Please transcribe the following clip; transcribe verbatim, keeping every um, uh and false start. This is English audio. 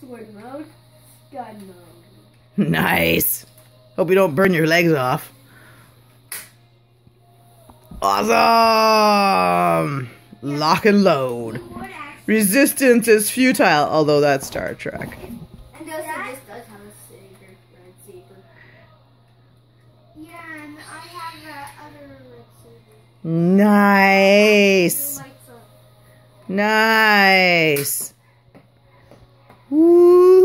Sword mode. Gun mode. Nice. Hope you don't burn your legs off. Awesome. Lock and load. Resistance is futile, although that's Star Trek. And also this does have a saber, red saber. Yeah, and I have that other red saber. Nice. Lights up. Nice. Woo.